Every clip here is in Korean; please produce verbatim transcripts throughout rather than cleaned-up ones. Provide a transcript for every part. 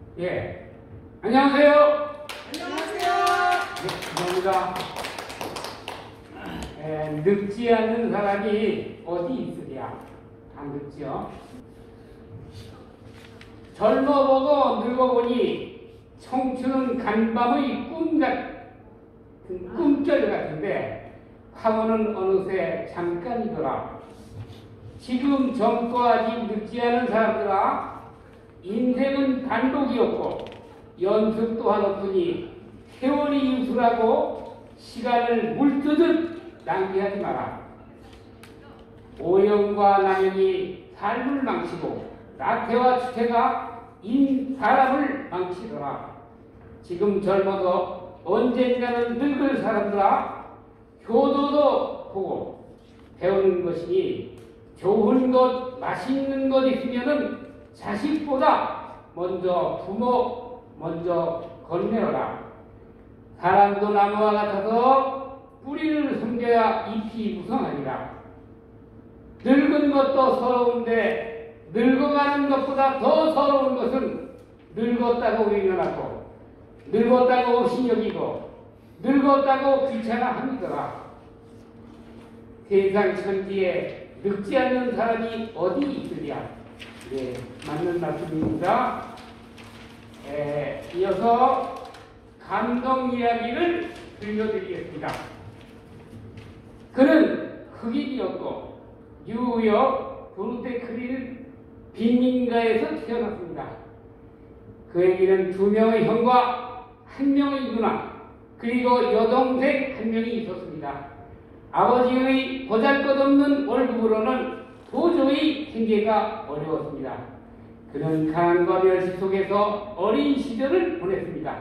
예. 안녕하세요. 안녕하세요. 네, 감사합니다. 에, 늙지 않는 사람이 어디 있으랴? 안 늙지요? 젊어보고 늙어보니 청춘은 간밤의 꿈 같은 꿈결 같은데 하고는 어느새 잠깐이더라. 지금 젊고 아직 늙지 않은 사람들아, 인생은 단독이었고 연습 또한 없으니 세월이 유술하고 시간을 물뜨듯 낭비하지 마라. 오염과 남용이 삶을 망치고 나태와 추태가 인 사람을 망치더라. 지금 젊어도 언젠가는 늙을 사람들아, 효도도 보고 배우는 것이니 좋은 것, 맛있는 것 있으면은 자식보다 먼저 부모 먼저 건네어라. 사람도 나무와 같아서 뿌리를 숨겨야 잎이 무성하니라. 늙은 것도 서러운데 늙어가는 것보다 더 서러운 것은 늙었다고 외면하고 늙었다고 없이 여기고 늙었다고 귀찮아합니더라. 세상 천지에 늙지 않는 사람이 어디 있으랴? 네, 맞는 말씀입니다. 에, 이어서 감동 이야기를 들려드리겠습니다. 그는 흑인이었고 뉴욕 브루클린 빈민가에서 태어났습니다. 그에게는 두 명의 형과 한 명의 누나 그리고 여동생 한 명이 있었습니다. 아버지의 보잘것없는 월급으로는 도저히 생계가 어려웠습니다. 그는 가난과 멸시 속에서 어린 시절을 보냈습니다.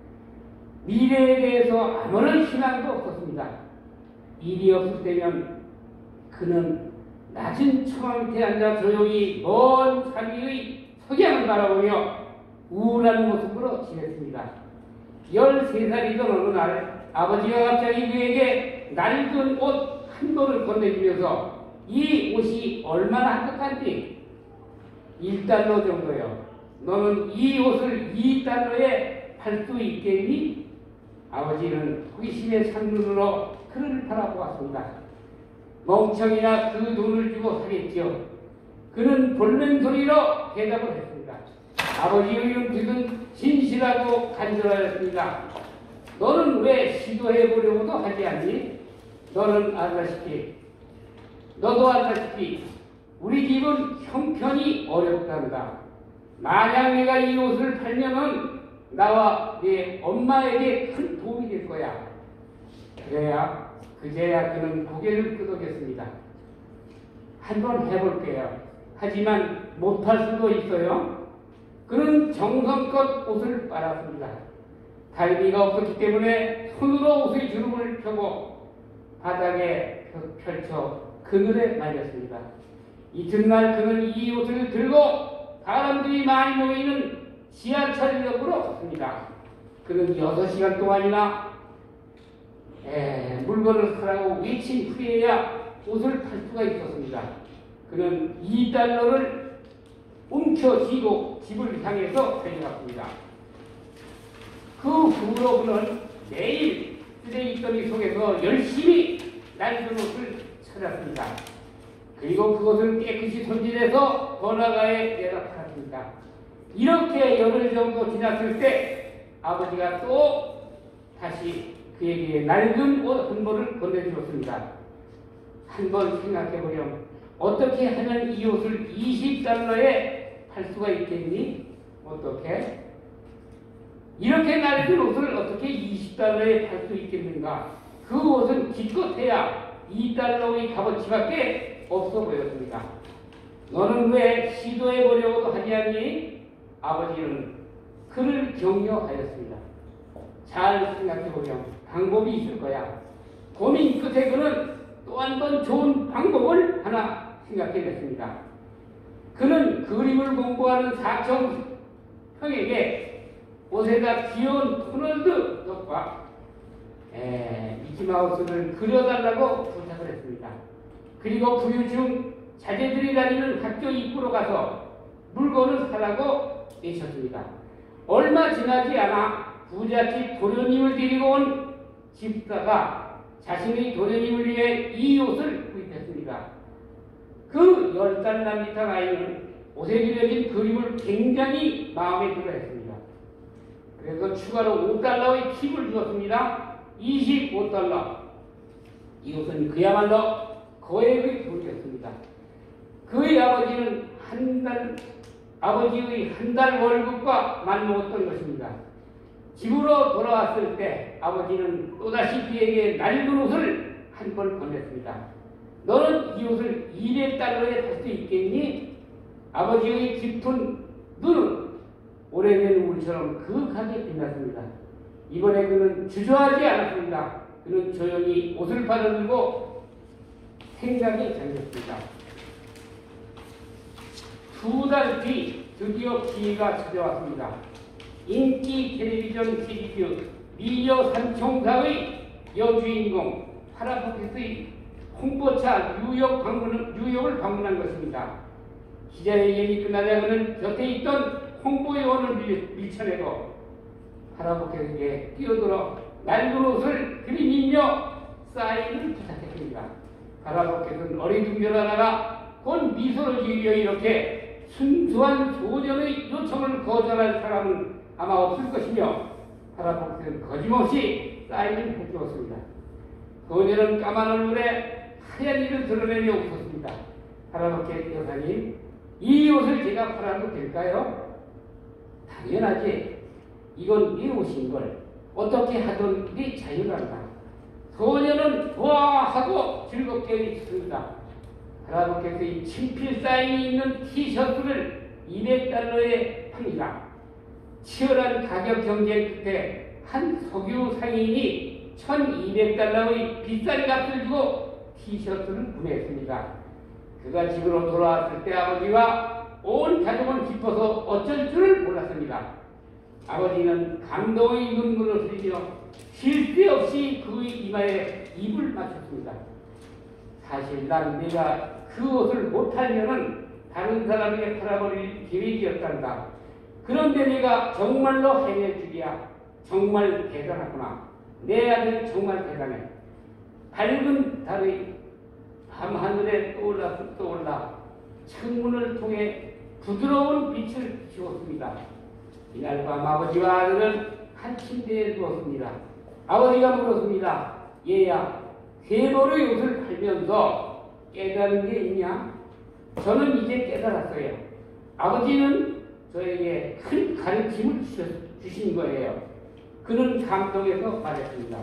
미래에 대해서 아무런 희망도 없었습니다. 일이 없을 때면 그는 낮은 처마 밑에 앉아 조용히 먼 산위의 석양을 바라보며 우울한 모습으로 지냈습니다. 열세 살이던 어느 날 아버지가 갑자기 그에게 낡은 옷 한 벌을 건네주면서 이 옷이 얼마나 한적한지 일 달러 정도요. 너는 이 옷을 이 달러에 팔 수 있겠니? 아버지는 호기심에 찬 눈으로 그를 바라보았습니다. 멍청이나 그 돈을 주고 사겠지요. 그는 볼멘 소리로 대답을 했습니다. 아버지의 눈빛은 진실하고 간절하였습니다. 너는 왜 시도해보려고도 하지 않니? 너는 알다시피 너도 알다시피 우리 집은 형편이 어렵단다. 만약 내가 이 옷을 팔면은 나와 내 엄마에게 큰 도움이 될 거야. 그래야 그제야 그는 고개를 끄덕였습니다. 한번 해볼게요. 하지만 못할 수도 있어요. 그는 정성껏 옷을 빨았습니다. 달비가 없었기 때문에 손으로 옷의 주름을 펴고 바닥에 펼쳐 그늘에 말렸습니다. 이튿날 그는 이 옷을 들고 사람들이 많이 모이는 지하철역으로 갔습니다. 그는 여섯 시간 동안이나 에, 물건을 사라고 외친 후에야 옷을 팔 수가 있었습니다. 그는 이 달러를 움켜쥐고 집을 향해서 달려갔습니다. 그 후로 그는 매일 쓰레기더미 속에서 열심히 낡은 옷을 찾았습니다. 그리고 그것을 깨끗이 손질해서 번화가에 내다 팔았습니다. 이렇게 열흘 정도 지났을 때 아버지가 또 다시 그에게 낡은 옷 한 벌을 건네주었습니다. 한번 생각해보렴. 어떻게 하면 이 옷을 이십 달러에 팔 수가 있겠니? 어떻게? 이렇게 낡은 옷을 어떻게 이십 달러에 팔 수 있겠는가? 그 옷은 기껏해야 이 달러의 값어치밖에 없어 보였습니다. 너는 왜 시도해보려고도 하지 않니? 아버지는 그를 격려하였습니다. 잘 생각해보렴. 방법이 있을 거야. 고민 끝에 그는 또 한 번 좋은 방법을 하나 생각해냈습니다. 그는 그림을 공부하는 사촌 형에게 옷에다 귀여운 토널드 덕과 미키마우스를 그려달라고 부탁을 했습니다. 그리고 부유 중 자제들이 다니는 학교 입구로 가서 물건을 사라고 내셨습니다. 얼마 지나지 않아 부잣집 도련님을 데리고 온 집사가 자신의 도련님을 위해 이 옷을 구입했습니다. 그 열 달러 미터 아이는 옷에 그려진 그림을 굉장히 마음에 들어 했습니다. 그래서 추가로 오 달러의 팁을 주었습니다. 이십오 달러. 이 옷은 그야말로 거액의 돈이었습니다. 그의 아버지는 한 달, 아버지의 한 달 월급과 맞먹었던 것입니다. 집으로 돌아왔을 때 아버지는 또다시 그에게 낡은 옷을 한 번 건넸습니다. 너는 이 옷을 이백 달러에 살 수 있겠니? 아버지의 깊은 눈은 오래된 물처럼 그윽하게 빛났습니다. 이번에 그는 주저하지 않았습니다. 그는 조용히 옷을 받아들고 생각에 잠겼습니다. 두 달 뒤 드디어 기회가 찾아왔습니다. 인기 텔레비전 시리즈 미녀 삼총사의 여주인공 파라포켓의 홍보차 뉴욕 방문, 뉴욕을 방문한 것입니다. 기자회견이 끝나자 그는 곁에 있던 홍보요원을 밀, 밀쳐내고 파라포켓에게 뛰어들어 낡은 옷을 그리며 사인을 부탁했습니다. 파라포켓은 어리둥절하다가 곧 미소를 지으며 이렇게 순수한 소년의 요청을 거절할 사람은 아마 없을 것이며 파라포켓은 거침없이 사인을 해주었습니다. 소년은 까만 얼굴에 하얀 이를 드러내며 웃었습니다. 파라포켓 여사님, 이 옷을 제가 팔아도 될까요? 당연하지. 이건 네 옷인걸. 어떻게 하든 네 자유란다. 소년은 좋아하고 즐겁게 외쳤습니다. 파라포켓의 친필 사인이 있는 티셔츠를 이백 달러에 팝니다. 치열한 가격 경쟁 끝에 한 석유 상인이 천이백 달러의 비싼 값을 주고 티셔츠를 구매했습니다. 그가 집으로 돌아왔을 때 아버지와 온 가족은 기뻐서 어쩔 줄을 몰랐습니다. 아버지는 감동의 눈물을 흘리며 쉴 새 없이 그의 이마에 입을 맞췄습니다. 사실 난 내가 그 옷을 못 팔면은 다른 사람에게 팔아버릴 계획이었단다. 그런데 내가 정말로 해내주기야. 정말 대단하구나. 내 아들 정말 대단해. 밝은 달의 밤하늘에 떠올라 떠올라 창문을 통해 부드러운 빛을 비추었습니다. 이날 밤 아버지와 아들은 한 침대에 누웠습니다. 아버지가 물었습니다. 얘야, 세 벌의 옷을 팔면서 깨달은 게 있냐? 저는 이제 깨달았어요. 아버지는 저에게 큰 가르침을 주신 거예요. 그는 감동해서 말했습니다.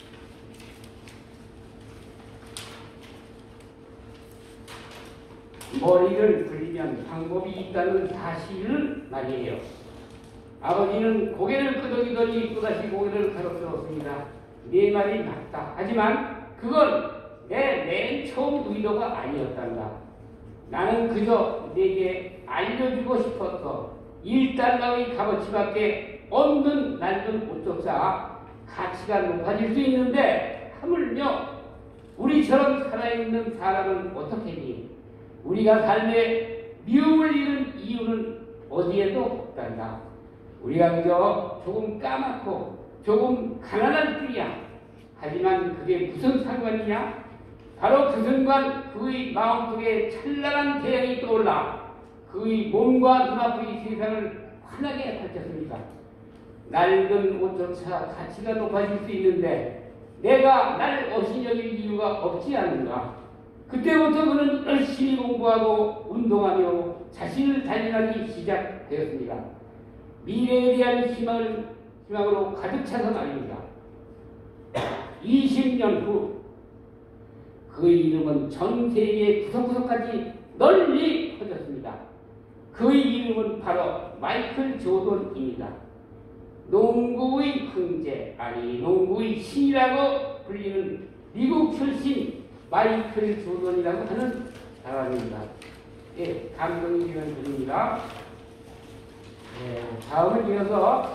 머리를 굴리면 방법이 있다는 사실은 말이에요. 아버지는 고개를 끄덕이더니 또다시 고개를 가로세웠습니다. 네 말이 맞다. 하지만 그건 내 맨 처음 의도가 아니었단다. 나는 그저 내게 알려주고 싶어서 일 달러의 값어치밖에 없는 낡은 옷조차 가치가 높아질 수 있는데 하물며 우리처럼 살아있는 사람은 어떻게니? 우리가 삶에 미움을 잃은 이유는 어디에도 없단다. 우리가 그저 조금 까맣고 조금 가난할 뿐이야. 하지만 그게 무슨 상관이냐? 바로 그 순간 그의 마음속에 찬란한 태양이 떠올라 그의 몸과 눈앞의 세상을 환하게 밝혔습니다. 낡은 옷조차 가치가 높아질 수 있는데 내가 날 업신여길 이유가 없지 않는가? 그때부터 그는 열심히 공부하고 운동하며 자신을 단련하기 시작되었습니다. 미래에 대한 희망을, 희망으로 가득 차서 말입니다. 이십 년 후 그의 이름은 전 세계 구석구석까지 널리 퍼졌습니다. 그의 이름은 바로 마이클 조던입니다. 농구의 황제, 아니 농구의 신이라고 불리는 미국 출신 마이클 조던이라고 하는 사람입니다. 예, 감동이 되는 분입니다. 예, 다음을 이어서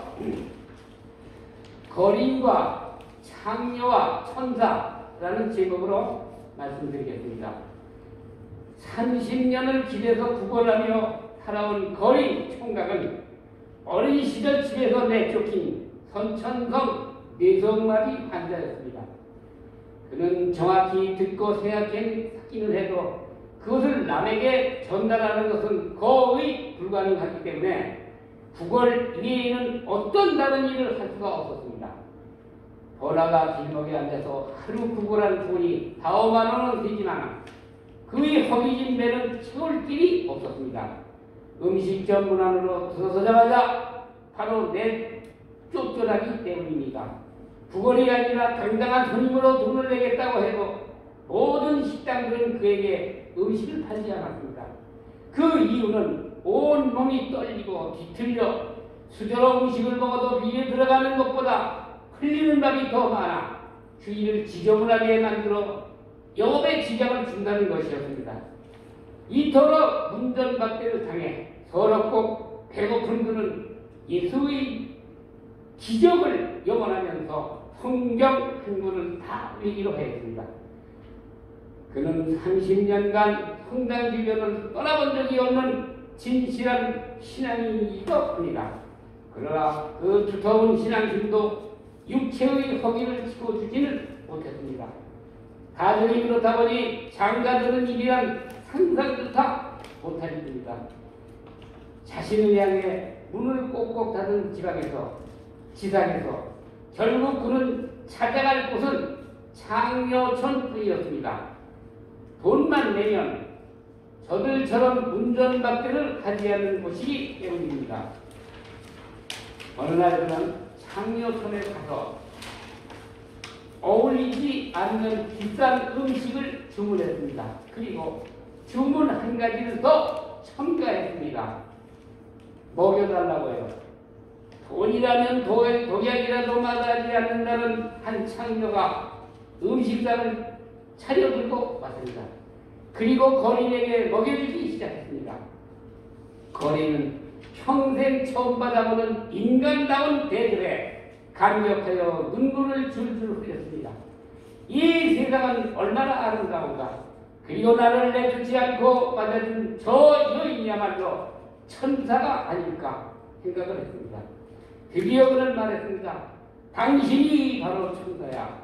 거린과 창녀와 천사라는 제목으로 말씀드리겠습니다. 삼십 년을 길에서 구걸하며 살아온 거린 총각은 어린 시절 집에서 내쫓긴 선천성 뇌성마비 환자였습니다. 그는 정확히 듣고 생각하기는 해도 그것을 남에게 전달하는 것은 거의 불가능하기 때문에 구걸 이외에는 어떤 다른 일을 할 수가 없었습니다. 번화가 길목에 앉아서 하루 구걸한 돈이 사오만 원은 되지만 그의 허기진 배는 채울 길이 없었습니다. 음식점 문 안으로 들어서자마자 바로 내쫓겨나기 때문입니다. 구걸이 아니라 당당한 손님으로 돈을 내겠다고 해도 모든 식당들은 그에게 음식을 팔지 않았습니다. 그 이유는 온 몸이 떨리고 뒤틀려 수저로 음식을 먹어도 위에 들어가는 것보다 흘리는 밥이 더 많아 주인을 지저분하게 만들어 영업에 지장을 준다는 것이었습니다. 이토록 문전박대를 당해 서럽고 배고픈 그는 예수의 기적을 염원하면서 성경 한 권을 다 외기로 했습니다. 그는 삼십 년간 성당 주변을 떠나본 적이 없는 진실한 신앙인이었습니다. 그러나 그 두터운 신앙심도 육체의 허기를 채워주지는 못했습니다. 가정이 그렇다 보니 장가드는 일이란 상상조차 못하였습니다. 자신을 향해 문을 꼭꼭 닫은 지방에서 지상에서 결국 그는 찾아갈 곳은 창녀촌뿐이었습니다. 돈만 내면 저들처럼 문전박대를 하지 않는 곳이기 때문입니다. 어느 날 그는 창녀촌에 가서 어울리지 않는 비싼 음식을 주문했습니다. 그리고 주문 한 가지를 더 첨가했습니다. 먹여달라고요. 돈이라면 독약이라도 마다하지 않는다는 한 창녀가 음식상을 차려들고 왔습니다. 그리고 거린에게 먹여주기 시작했습니다. 거린은 평생 처음 받아보는 인간다운 대접에 감격하여 눈물을 줄줄 흘렸습니다. 이 세상은 얼마나 아름다운가. 그리고 나를 내쫓지 않고 맞아준 저 여인이야말로 천사가 아닐까 생각을 했습니다. 드디어 그는 말했습니다. 당신이 바로 천사야.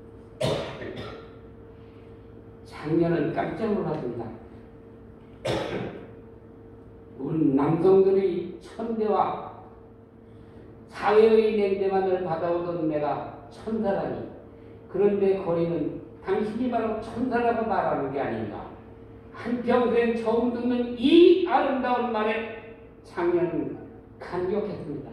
장녀는 깜짝 놀랐습니다. 우리 남성들의 천대와 사회의 냉대만을 받아오던 내가 천사라니. 그런데 거리는 당신이 바로 천사라고 말하는 게 아닌가. 한평생 처음 듣는 이 아름다운 말에 장녀는 감격했습니다.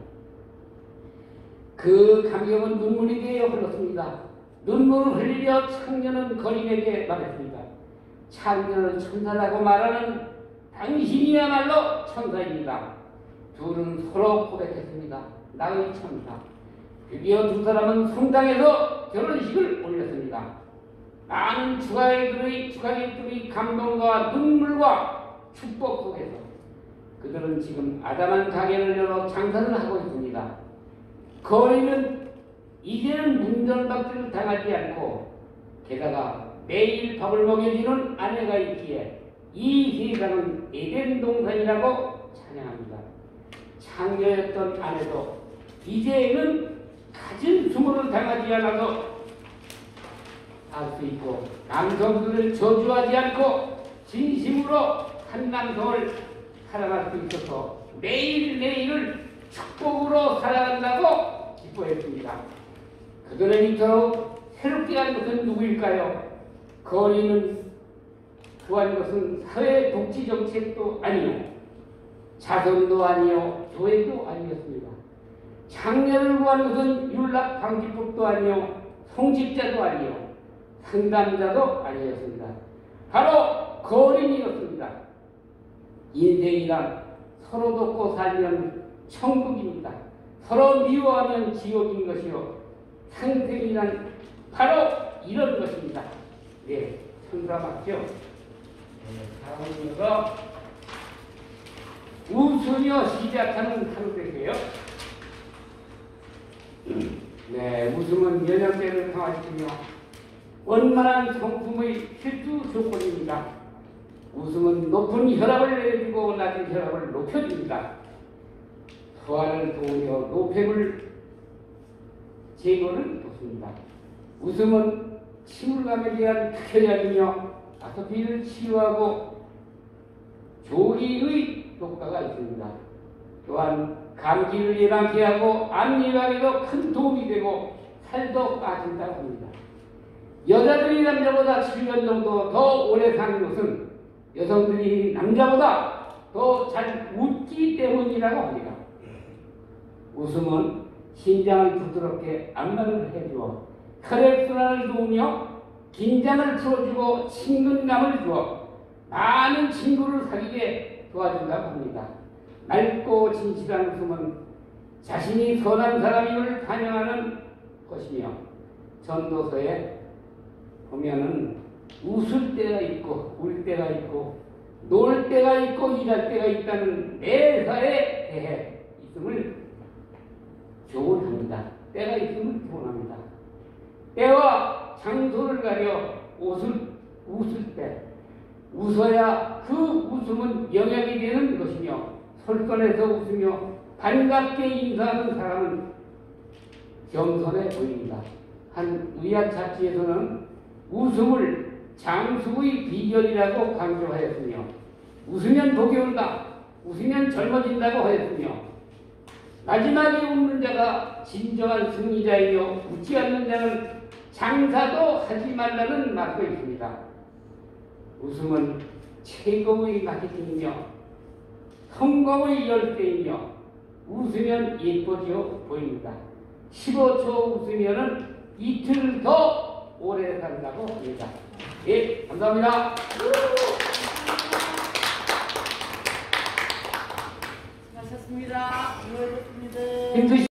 그 감격은 눈물이 되어 흘렀습니다. 눈물을 흘리며 창녀는 거린에게 말했습니다. 창녀는 천사라고 말하는 당신이야말로 천사입니다. 둘은 서로 고백했습니다. 나의 천사. 드디어 두 사람은 성당에서 결혼식을 올렸습니다. 많은 축하객들의 축하객들의 감동과 눈물과 축복 속에서 그들은 지금 아담한 가게를 열어 장사를 하고 있습니다. 거리는 이제는 문전박대를 당하지 않고 게다가 매일 밥을 먹여주는 아내가 있기에 이 세상은 에덴 동산이라고 찬양합니다. 창녀였던 아내도 이제는 가진 수모를 당하지 않아서 할 수 있고 남성들을 저주하지 않고 진심으로 한 남성을 사랑할 수 있어서 매일매일을 축복으로 살아간다고 기뻐했습니다. 그들은 이토록 새롭게 한 것은 누구일까요? 거리는 구한 것은 사회 복지 정책도 아니요, 자선도 아니요, 교회도 아니었습니다. 장녀를 구한 것은 율락 방지법도 아니요, 송집자도 아니요, 상담자도 아니었습니다. 바로 거린이었습니다. 인생이란 서로 돕고 살면 천국입니다. 서로 미워하면 지옥인 것이요, 상생이란 바로 이런 것입니다. 네, 천사 맞죠? 네, 다음으로 웃으며 시작하는 하루 되세요. 네, 웃음은 면역력을 강화시키며 원만한 성품의 필수 조건입니다. 웃음은 높은 혈압을 내려주고 낮은 혈압을 높여줍니다. 소화를 도우며 노폐물 제거를 돕습니다. 웃음은 침울감에 대한 특효약이며 아토피를 치유하고 조리의 효과가 있습니다. 또한 감기를 예방케 하고 암 예방에도 큰 도움이 되고 살도 빠진다고 합니다. 여자들이 남자보다 칠 년 정도 더 오래 사는 것은 여성들이 남자보다 더 잘 웃기 때문이라고 합니다. 웃음은 심장을 부드럽게 안마를 해주어 혈액순환을 도우며 긴장을 풀어주고 친근감을 주어 많은 친구를 사귀게 도와준다고 합니다. 맑고 진실한 웃음은 자신이 선한 사람임을 반영하는 것이며 전도서에 보면은 웃을 때가 있고 울 때가 있고 놀 때가 있고 일할 때가 있다는 매사에 대해 있음을 교훈합니다. 때가 있음을 교훈합니다. 때와 장소를 가려 웃을, 웃을 때 웃어야 그 웃음은 영향이 되는 것이며 솔선해서 웃으며 반갑게 인사하는 사람은 겸손해 보입니다. 한 의학 잡지에서는 웃음을 장수의 비결이라고 강조하였으며 웃으면 복이 온다, 웃으면 젊어진다고 하였으며 마지막에 웃는 자가 진정한 승리자이며 웃지 않는 자는 장사도 하지 말라는 말도 있습니다. 웃음은 최고의 마케팅이며 성공의 열쇠이며 웃으면 예뻐져 보입니다. 십오 초 웃으면 이틀 더 오래 산다고 합니다. 예, 감사합니다. 수고하셨습니다. 수고하셨습니다. 힘드시